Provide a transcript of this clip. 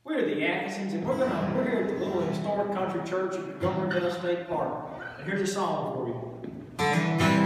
We're the Atkinsons, and we're here at the little historic country church at Montgomery Middle State Park. And here's a song for you.